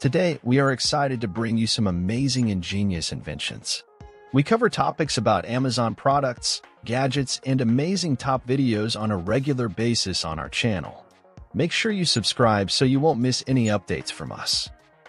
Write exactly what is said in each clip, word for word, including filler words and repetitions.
Today, we are excited to bring you some amazing ingenious inventions. We cover topics about Amazon products, gadgets, and amazing top videos on a regular basis on our channel. Make sure you subscribe so you won't miss any updates from us.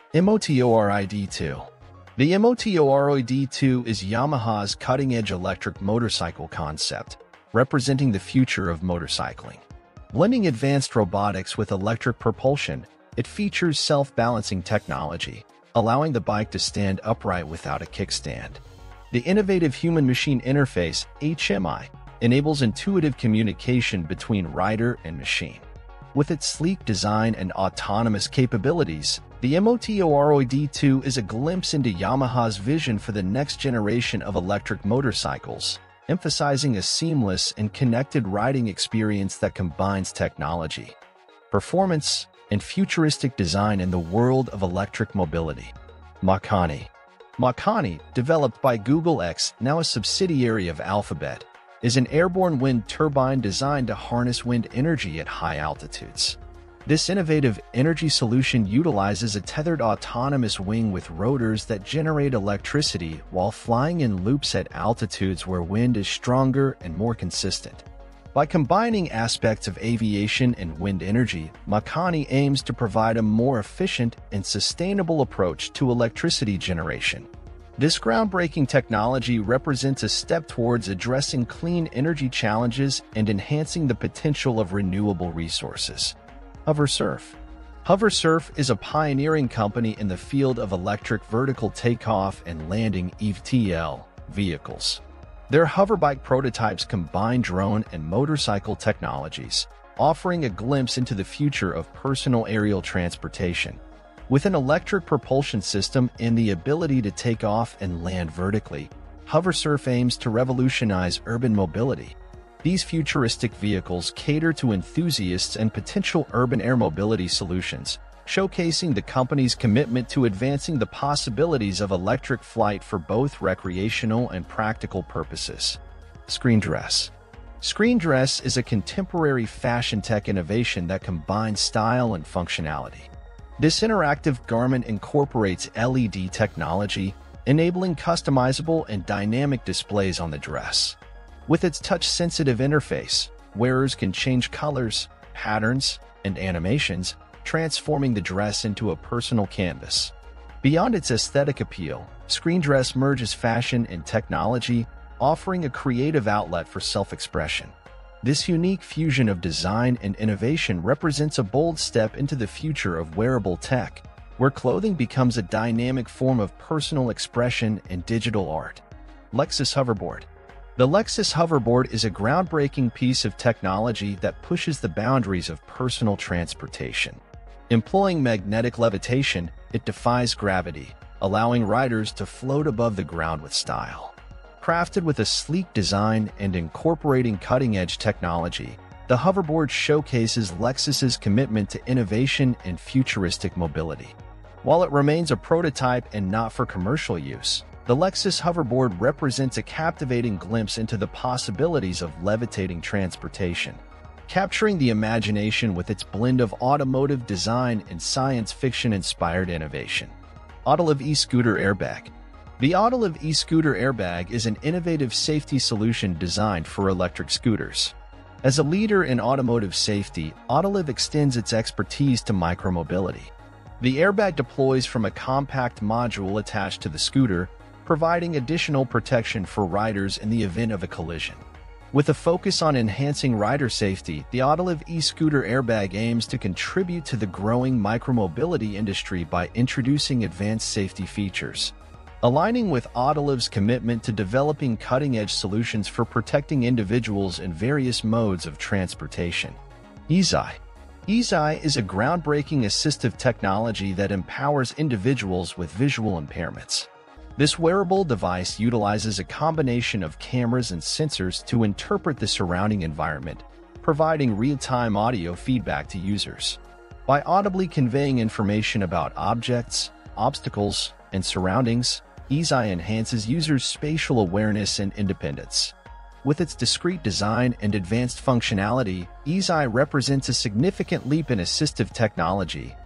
MOTORID two. The MOTORID two is Yamaha's cutting-edge electric motorcycle concept, representing the future of motorcycling. Blending advanced robotics with electric propulsion, it features self-balancing technology, allowing the bike to stand upright without a kickstand. The innovative human-machine interface, H M I, enables intuitive communication between rider and machine. With its sleek design and autonomous capabilities, the MOTORID two is a glimpse into Yamaha's vision for the next generation of electric motorcycles, emphasizing a seamless and connected riding experience that combines technology, performance, and futuristic design in the world of electric mobility. Makani. Makani, developed by Google X, now a subsidiary of Alphabet, is an airborne wind turbine designed to harness wind energy at high altitudes. This innovative energy solution utilizes a tethered autonomous wing with rotors that generate electricity while flying in loops at altitudes where wind is stronger and more consistent. By combining aspects of aviation and wind energy, Makani aims to provide a more efficient and sustainable approach to electricity generation. This groundbreaking technology represents a step towards addressing clean energy challenges and enhancing the potential of renewable resources. HoverSurf. HoverSurf is a pioneering company in the field of electric vertical takeoff and landing (E V T L) vehicles. Their hoverbike prototypes combine drone and motorcycle technologies, offering a glimpse into the future of personal aerial transportation. With an electric propulsion system and the ability to take off and land vertically, HoverSurf aims to revolutionize urban mobility. These futuristic vehicles cater to enthusiasts and potential urban air mobility solutions, showcasing the company's commitment to advancing the possibilities of electric flight for both recreational and practical purposes. ScreenDress. ScreenDress is a contemporary fashion tech innovation that combines style and functionality. This interactive garment incorporates L E D technology, enabling customizable and dynamic displays on the dress. With its touch-sensitive interface, wearers can change colors, patterns, and animations, transforming the dress into a personal canvas. Beyond its aesthetic appeal, ScreenDress merges fashion and technology, offering a creative outlet for self-expression. This unique fusion of design and innovation represents a bold step into the future of wearable tech, where clothing becomes a dynamic form of personal expression and digital art. Lexus Hoverboard. The Lexus Hoverboard is a groundbreaking piece of technology that pushes the boundaries of personal transportation. Employing magnetic levitation, it defies gravity, allowing riders to float above the ground with style. Crafted with a sleek design and incorporating cutting-edge technology, the hoverboard showcases Lexus's commitment to innovation and futuristic mobility. While it remains a prototype and not for commercial use, the Lexus Hoverboard represents a captivating glimpse into the possibilities of levitating transportation, capturing the imagination with its blend of automotive design and science fiction-inspired innovation. Autoliv e-Scooter Airbag. The Autoliv e-Scooter Airbag is an innovative safety solution designed for electric scooters. As a leader in automotive safety, Autoliv extends its expertise to micromobility. The airbag deploys from a compact module attached to the scooter, providing additional protection for riders in the event of a collision. With a focus on enhancing rider safety, the Autoliv e-Scooter Airbag aims to contribute to the growing micromobility industry by introducing advanced safety features, aligning with Autoliv's commitment to developing cutting-edge solutions for protecting individuals in various modes of transportation. Eazeye. Eazeye is a groundbreaking assistive technology that empowers individuals with visual impairments. This wearable device utilizes a combination of cameras and sensors to interpret the surrounding environment, providing real-time audio feedback to users. By audibly conveying information about objects, obstacles, and surroundings, Eazeye enhances users' spatial awareness and independence. With its discreet design and advanced functionality, Eazeye represents a significant leap in assistive technology,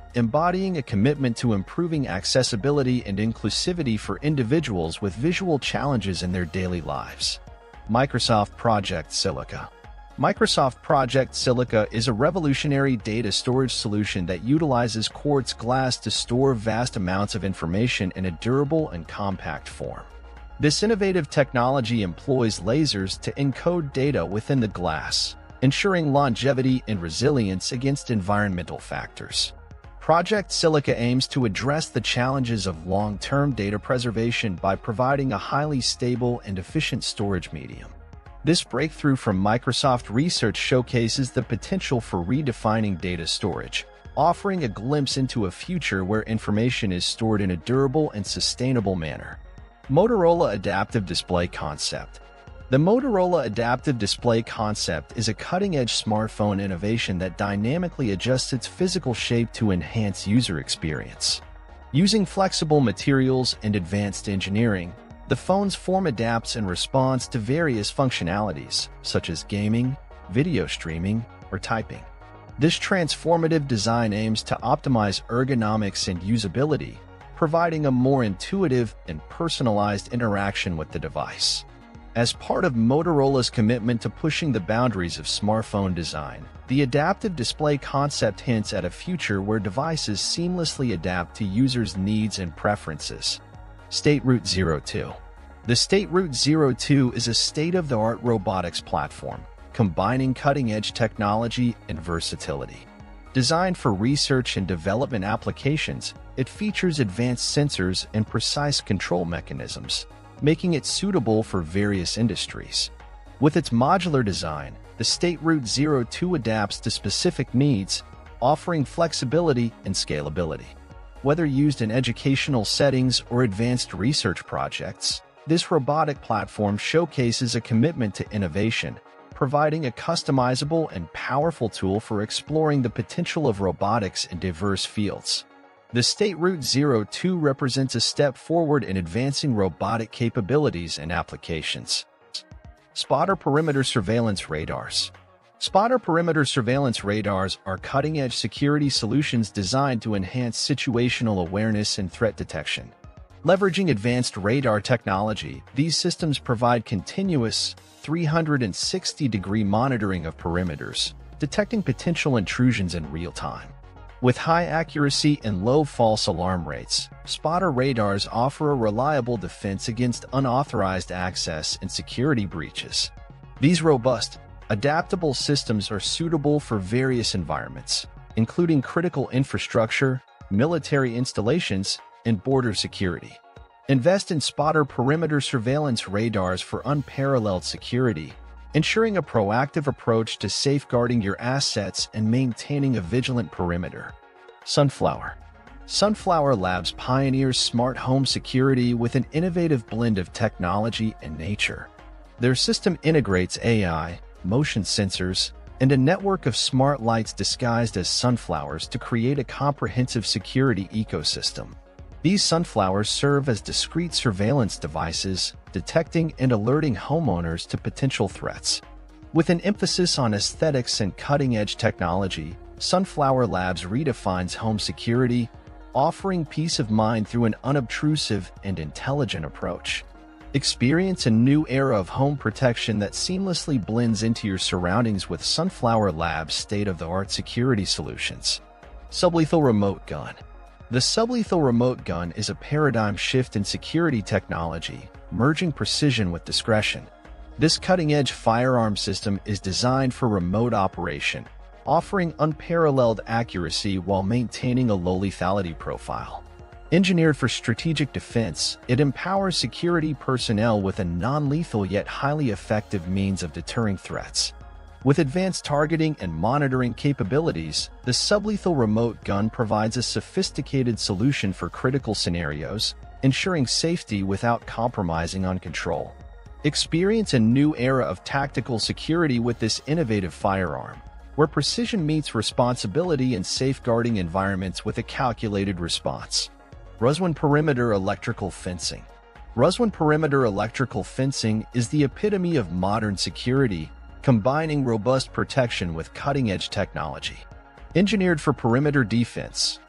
embodying a commitment to improving accessibility and inclusivity for individuals with visual challenges in their daily lives. Microsoft Project Silica. Microsoft Project Silica is a revolutionary data storage solution that utilizes quartz glass to store vast amounts of information in a durable and compact form. This innovative technology employs lasers to encode data within the glass, ensuring longevity and resilience against environmental factors. Project Silica aims to address the challenges of long-term data preservation by providing a highly stable and efficient storage medium. This breakthrough from Microsoft Research showcases the potential for redefining data storage, offering a glimpse into a future where information is stored in a durable and sustainable manner. Motorola Adaptive Display Concept. The Motorola Adaptive Display Concept is a cutting-edge smartphone innovation that dynamically adjusts its physical shape to enhance user experience. Using flexible materials and advanced engineering, the phone's form adapts in response to various functionalities, such as gaming, video streaming, or typing. This transformative design aims to optimize ergonomics and usability, providing a more intuitive and personalized interaction with the device. As part of Motorola's commitment to pushing the boundaries of smartphone design, the adaptive display concept hints at a future where devices seamlessly adapt to users' needs and preferences. StateRoot zero two. The StateRoot zero two is a state-of-the-art robotics platform, combining cutting-edge technology and versatility. Designed for research and development applications, it features advanced sensors and precise control mechanisms, making it suitable for various industries. With its modular design, the StateRoot zero two adapts to specific needs, offering flexibility and scalability. Whether used in educational settings or advanced research projects, this robotic platform showcases a commitment to innovation, providing a customizable and powerful tool for exploring the potential of robotics in diverse fields. The StateRoot zero two represents a step forward in advancing robotic capabilities and applications. Spotter Perimeter Surveillance Radars. Spotter perimeter surveillance radars are cutting-edge security solutions designed to enhance situational awareness and threat detection. Leveraging advanced radar technology, these systems provide continuous three hundred sixty degree monitoring of perimeters, detecting potential intrusions in real time. With high accuracy and low false alarm rates, spotter radars offer a reliable defense against unauthorized access and security breaches. These robust, adaptable systems are suitable for various environments, including critical infrastructure, military installations, and border security. Invest in spotter perimeter surveillance radars for unparalleled security, ensuring a proactive approach to safeguarding your assets and maintaining a vigilant perimeter. Sunflower. Sunflower Labs pioneers smart home security with an innovative blend of technology and nature. Their system integrates A I, motion sensors, and a network of smart lights disguised as sunflowers to create a comprehensive security ecosystem. These sunflowers serve as discrete surveillance devices, detecting and alerting homeowners to potential threats. With an emphasis on aesthetics and cutting-edge technology, Sunflower Labs redefines home security, offering peace of mind through an unobtrusive and intelligent approach. Experience a new era of home protection that seamlessly blends into your surroundings with Sunflower Labs' state-of-the-art security solutions. Sublethal Remote Gun. The sublethal remote gun is a paradigm shift in security technology, merging precision with discretion. This cutting-edge firearm system is designed for remote operation, offering unparalleled accuracy while maintaining a low lethality profile. Engineered for strategic defense, it empowers security personnel with a non-lethal yet highly effective means of deterring threats. With advanced targeting and monitoring capabilities, the sublethal remote gun provides a sophisticated solution for critical scenarios, ensuring safety without compromising on control. Experience a new era of tactical security with this innovative firearm, where precision meets responsibility in safeguarding environments with a calculated response. Ruswan Perimeter Electrical Fencing. Ruswan Perimeter Electrical Fencing is the epitome of modern security, combining robust protection with cutting-edge technology. Engineered for perimeter defense,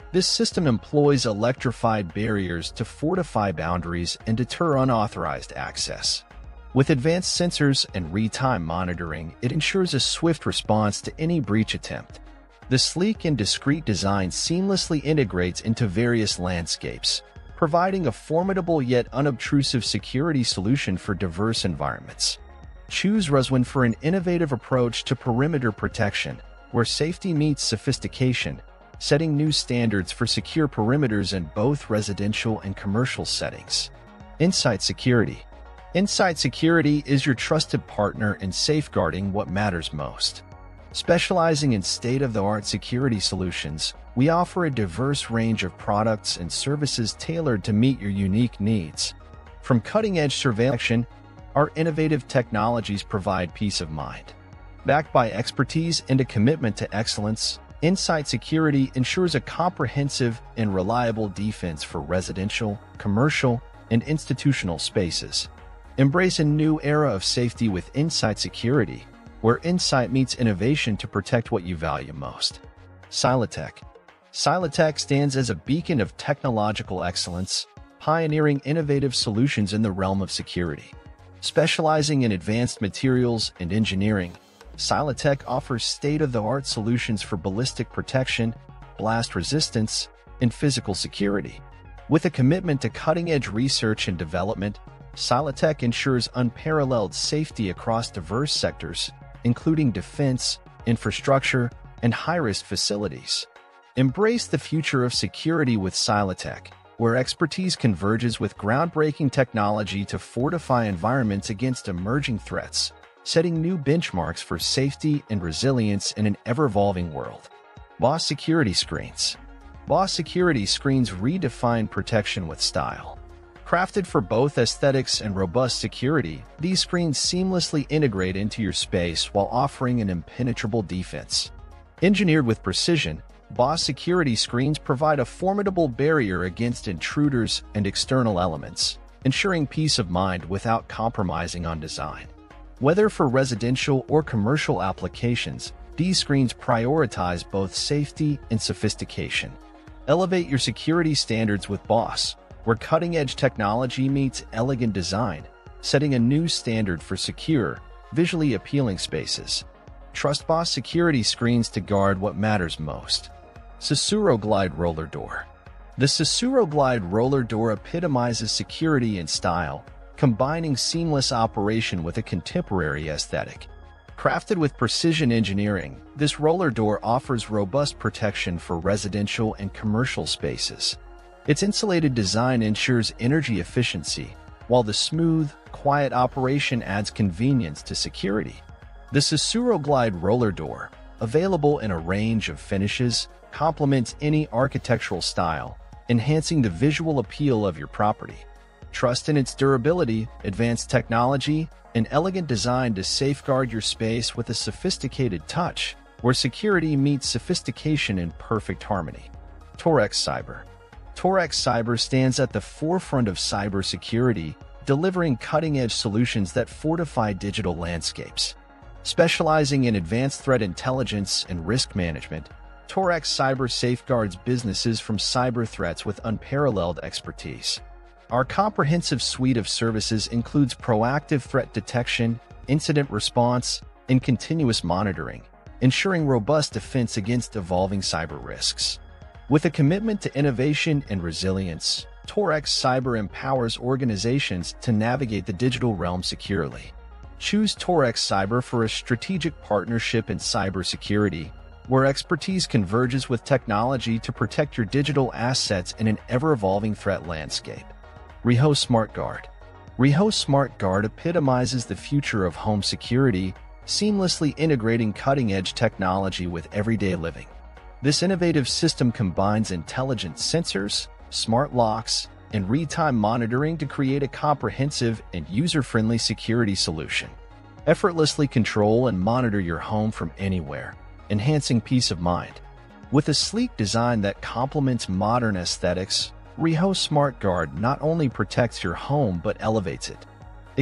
This system employs electrified barriers to fortify boundaries and deter unauthorized access. With advanced sensors and real-time monitoring, it ensures a swift response to any breach attempt. The sleek and discreet design seamlessly integrates into various landscapes, providing a formidable yet unobtrusive security solution for diverse environments. Choose Ruswin for an innovative approach to perimeter protection, where safety meets sophistication, setting new standards for secure perimeters in both residential and commercial settings. Insight Security. Insight Security is your trusted partner in safeguarding what matters most. Specializing in state-of-the-art security solutions, we offer a diverse range of products and services tailored to meet your unique needs. From cutting-edge surveillance, our innovative technologies provide peace of mind. Backed by expertise and a commitment to excellence, Insight Security ensures a comprehensive and reliable defense for residential, commercial, and institutional spaces. Embrace a new era of safety with Insight Security, where insight meets innovation to protect what you value most. Silitech. Silitech stands as a beacon of technological excellence, pioneering innovative solutions in the realm of security. Specializing in advanced materials and engineering, Silitech offers state-of-the-art solutions for ballistic protection, blast resistance, and physical security. With a commitment to cutting-edge research and development, Silitech ensures unparalleled safety across diverse sectors, including defense, infrastructure, and high-risk facilities. Embrace the future of security with Silitech, where expertise converges with groundbreaking technology to fortify environments against emerging threats, setting new benchmarks for safety and resilience in an ever-evolving world. Boss Security Screens. Boss Security Screens redefine protection with style. Crafted for both aesthetics and robust security, these screens seamlessly integrate into your space while offering an impenetrable defense. Engineered with precision, Boss Security Screens provide a formidable barrier against intruders and external elements, ensuring peace of mind without compromising on design. Whether for residential or commercial applications, these screens prioritize both safety and sophistication. Elevate your security standards with Boss, where cutting-edge technology meets elegant design, setting a new standard for secure, visually appealing spaces. Trust Boss Security Screens to guard what matters most. Susuro Glide Roller Door. The Susuro Glide Roller Door epitomizes security and style, combining seamless operation with a contemporary aesthetic. Crafted with precision engineering, this roller door offers robust protection for residential and commercial spaces. Its insulated design ensures energy efficiency, while the smooth, quiet operation adds convenience to security. The Susuro Glide Roller Door, available in a range of finishes, complements any architectural style, enhancing the visual appeal of your property. Trust in its durability, advanced technology, and elegant design to safeguard your space with a sophisticated touch, where security meets sophistication in perfect harmony. Torex Cyber. Torex Cyber stands at the forefront of cybersecurity, delivering cutting-edge solutions that fortify digital landscapes. Specializing in advanced threat intelligence and risk management, Torex Cyber safeguards businesses from cyber threats with unparalleled expertise. Our comprehensive suite of services includes proactive threat detection, incident response, and continuous monitoring, ensuring robust defense against evolving cyber risks. With a commitment to innovation and resilience, Torex Cyber empowers organizations to navigate the digital realm securely. Choose Torex Cyber for a strategic partnership in cybersecurity, where expertise converges with technology to protect your digital assets in an ever-evolving threat landscape. Riho Smart Guard. Riho Smart Guard epitomizes the future of home security, seamlessly integrating cutting-edge technology with everyday living. This innovative system combines intelligent sensors, smart locks, and real-time monitoring to create a comprehensive and user-friendly security solution. Effortlessly control and monitor your home from anywhere, enhancing peace of mind. With a sleek design that complements modern aesthetics, Riho Smart Guard not only protects your home but elevates it.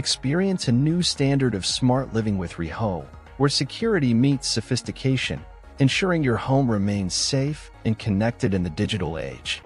Experience a new standard of smart living with Riho, where security meets sophistication, ensuring your home remains safe and connected in the digital age.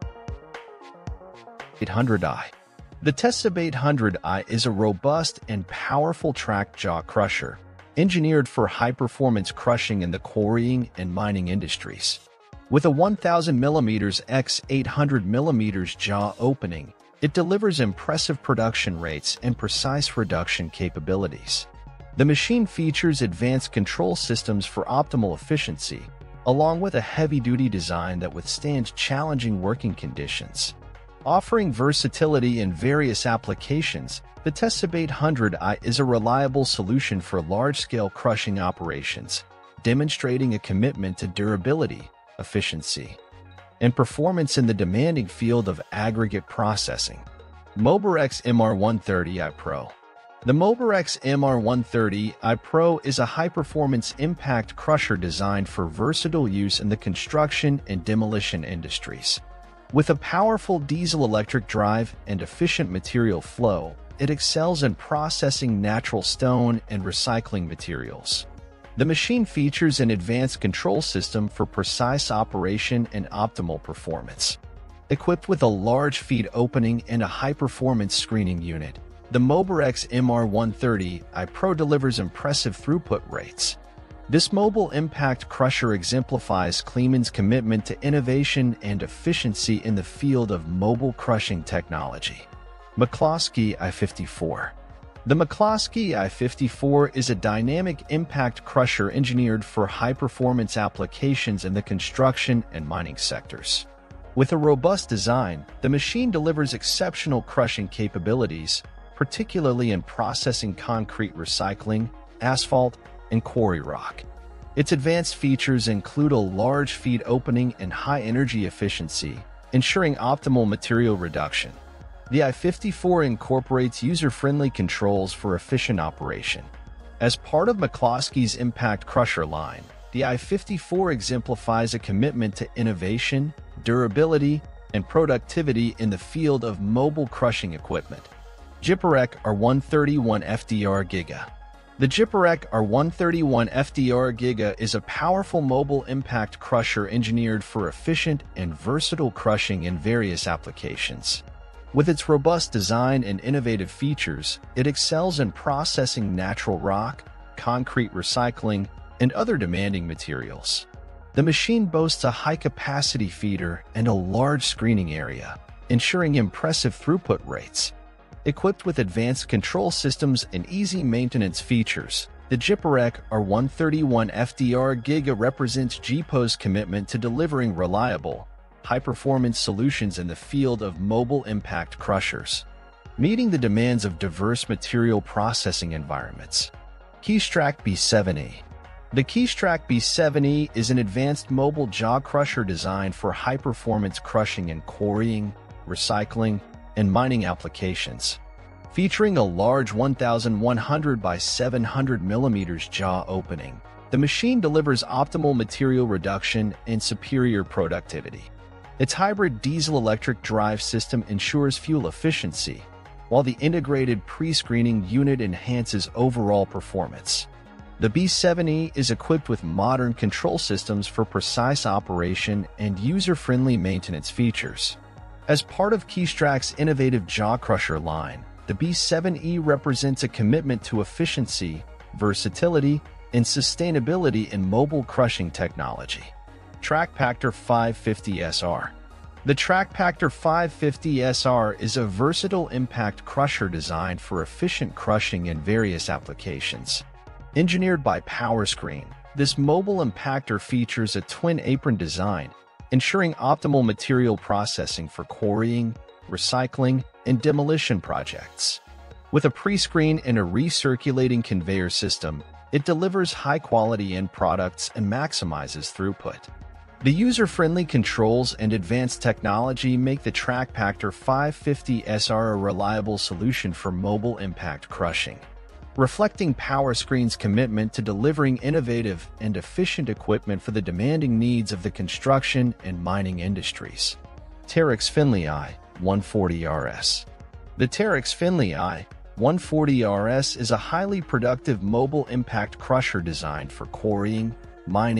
eight hundred i. The Tessab eight hundred i is a robust and powerful track jaw crusher, engineered for high-performance crushing in the quarrying and mining industries. With a one thousand millimeter by eight hundred millimeter jaw opening, it delivers impressive production rates and precise reduction capabilities. The machine features advanced control systems for optimal efficiency, along with a heavy-duty design that withstands challenging working conditions. Offering versatility in various applications, the Tessab eight hundred i is a reliable solution for large-scale crushing operations, demonstrating a commitment to durability, efficiency, and performance in the demanding field of aggregate processing. Mobirex M R one thirty i Pro. The Mobirex M R one thirty i Pro is a high-performance impact crusher designed for versatile use in the construction and demolition industries. With a powerful diesel-electric drive and efficient material flow, it excels in processing natural stone and recycling materials. The machine features an advanced control system for precise operation and optimal performance. Equipped with a large feed opening and a high-performance screening unit, the Mobirex M R one thirty i Pro delivers impressive throughput rates. This mobile impact crusher exemplifies Kleeman's commitment to innovation and efficiency in the field of mobile crushing technology. McCloskey i fifty-four. The McCloskey i fifty-four is a dynamic impact crusher engineered for high-performance applications in the construction and mining sectors. With a robust design, the machine delivers exceptional crushing capabilities, particularly in processing concrete recycling, asphalt, and quarry rock. Its advanced features include a large feed opening and high energy efficiency, ensuring optimal material reduction. The i fifty-four incorporates user-friendly controls for efficient operation. As part of McCloskey's impact crusher line, the i fifty-four exemplifies a commitment to innovation, durability, and productivity in the field of mobile crushing equipment. Jiparec R one thirty-one F D R Giga. The Jiparec R one thirty-one F D R Giga is a powerful mobile impact crusher engineered for efficient and versatile crushing in various applications. With its robust design and innovative features, it excels in processing natural rock, concrete recycling, and other demanding materials. The machine boasts a high-capacity feeder and a large screening area, ensuring impressive throughput rates. Equipped with advanced control systems and easy maintenance features, the Jiparec R one thirty-one F D R Giga represents JIPO's commitment to delivering reliable, high-performance solutions in the field of mobile impact crushers, meeting the demands of diverse material processing environments. Keystrak B seven E. The Keystrak B seven E is an advanced mobile jaw crusher designed for high-performance crushing in quarrying, recycling, and mining applications. Featuring a large one thousand one hundred by seven hundred millimeter jaw opening, the machine delivers optimal material reduction and superior productivity. Its hybrid diesel-electric drive system ensures fuel efficiency, while the integrated pre-screening unit enhances overall performance. The B seven E is equipped with modern control systems for precise operation and user-friendly maintenance features. As part of Keystrak's innovative jaw crusher line, the B seven E represents a commitment to efficiency, versatility, and sustainability in mobile crushing technology. TrackPactor five fifty S R. The TrackPactor five fifty S R is a versatile impact crusher designed for efficient crushing in various applications. Engineered by PowerScreen, this mobile impactor features a twin apron design, ensuring optimal material processing for quarrying, recycling, and demolition projects. With a pre-screen and a recirculating conveyor system, it delivers high-quality end products and maximizes throughput. The user-friendly controls and advanced technology make the TrackPactor five fifty S R a reliable solution for mobile impact crushing, reflecting PowerScreen's commitment to delivering innovative and efficient equipment for the demanding needs of the construction and mining industries. Terex Finlay i one forty R S. The Terex Finlay i one forty R S is a highly productive mobile impact crusher designed for quarrying, mining,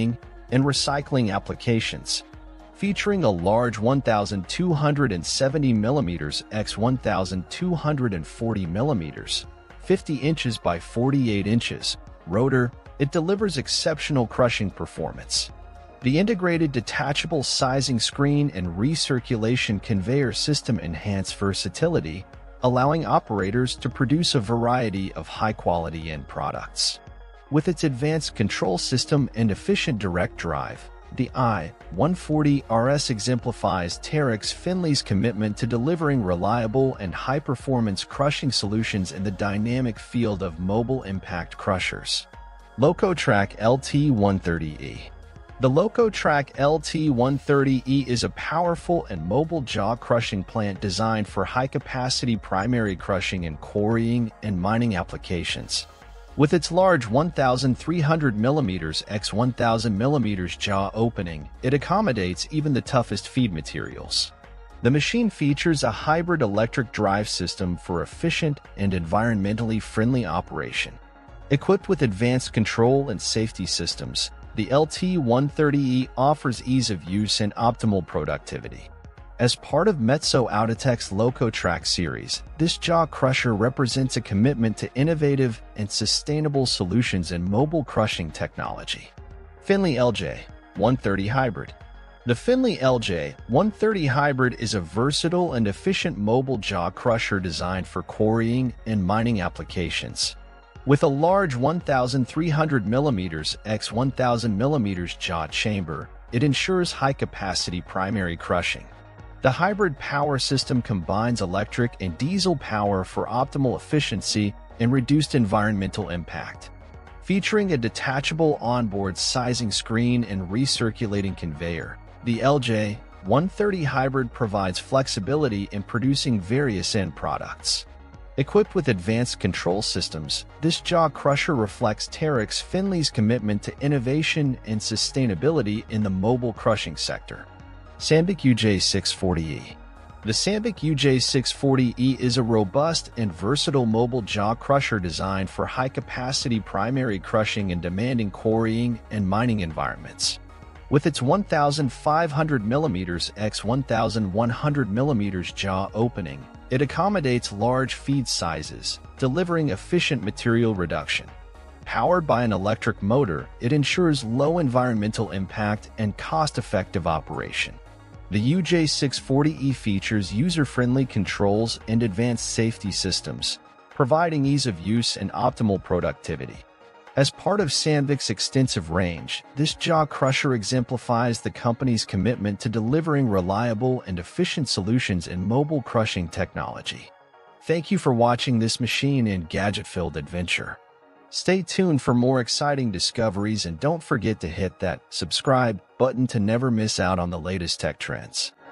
and recycling applications. Featuring a large one thousand two hundred seventy millimeters by one thousand two hundred forty millimeters, fifty inches by forty-eight inches, rotor, it delivers exceptional crushing performance. The integrated detachable sizing screen and recirculation conveyor system enhance versatility, allowing operators to produce a variety of high-quality end products. With its advanced control system and efficient direct drive, the I one forty R S exemplifies Terex Finley's commitment to delivering reliable and high-performance crushing solutions in the dynamic field of mobile impact crushers. Locotrac L T one thirty E. The Locotrac L T one thirty E is a powerful and mobile jaw crushing plant designed for high-capacity primary crushing and quarrying and mining applications. With its large one thousand three hundred millimeters by one thousand millimeters jaw opening, it accommodates even the toughest feed materials. The machine features a hybrid electric drive system for efficient and environmentally friendly operation. Equipped with advanced control and safety systems, the L T one thirty E offers ease of use and optimal productivity. As part of Metso Outotec's Locotrac series, this jaw crusher represents a commitment to innovative and sustainable solutions in mobile crushing technology. Finley L J one thirty Hybrid. The Finley L J one thirty Hybrid is a versatile and efficient mobile jaw crusher designed for quarrying and mining applications. With a large one thousand three hundred millimeters by one thousand millimeters jaw chamber, it ensures high-capacity primary crushing. The hybrid power system combines electric and diesel power for optimal efficiency and reduced environmental impact. Featuring a detachable onboard sizing screen and recirculating conveyor, the L J one thirty Hybrid provides flexibility in producing various end products. Equipped with advanced control systems, this jaw crusher reflects Terex Finley's commitment to innovation and sustainability in the mobile crushing sector. Sandvik U J six forty E. The Sandvik U J six forty E is a robust and versatile mobile jaw crusher designed for high-capacity primary crushing in demanding quarrying and mining environments. With its one thousand five hundred millimeters by one thousand one hundred millimeters jaw opening, it accommodates large feed sizes, delivering efficient material reduction. Powered by an electric motor, it ensures low environmental impact and cost-effective operation. The U J six forty E features user-friendly controls and advanced safety systems, providing ease of use and optimal productivity. As part of Sandvik's extensive range, this jaw crusher exemplifies the company's commitment to delivering reliable and efficient solutions in mobile crushing technology. Thank you for watching this machine and gadget-filled adventure. Stay tuned for more exciting discoveries and don't forget to hit that subscribe button to never miss out on the latest tech trends.